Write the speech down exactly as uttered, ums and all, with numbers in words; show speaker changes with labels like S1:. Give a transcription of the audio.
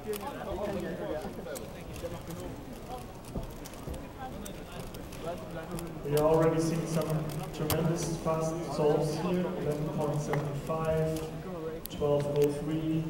S1: We are already seeing some tremendous fast solves here. eleven point seven five, twelve oh three.